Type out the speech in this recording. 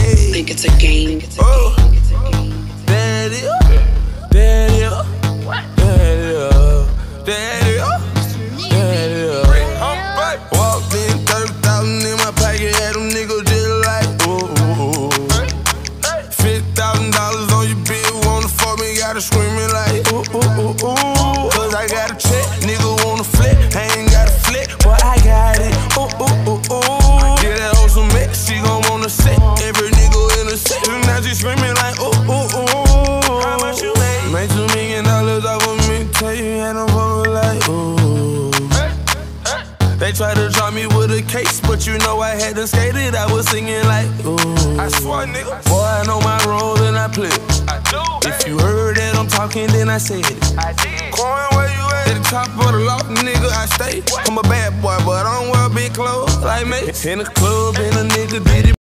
Hey. Think it's a game. Oh. Daddy. Daddy. Daddy. Daddy. Daddy. Walked in, 30,000 in my pocket, had them niggas just like, ooh. $50,000 on your bill, wanna fuck me, gotta screaming like, ooh. Cause I got a check, nigga wanna flip, I ain't got a flip, but I got it, ooh. Get that hoe some mix, she gon' wanna sit, every nigga in the set, now she screaming like, ooh. How much you made? Made $2 million off of me, tell you had no phone like, ooh. They tried to drop me with a case, but you know I had to skate it. I was singing like, ooh. I swear, nigga. Boy, I know my role and I play it. I do. If you heard that I'm talking, then I said it. I did. Coin, where you at? At the top of the loft, nigga, I stay. I'm a bad boy, but I don't wear big clothes like me. In the club, and a nigga did it.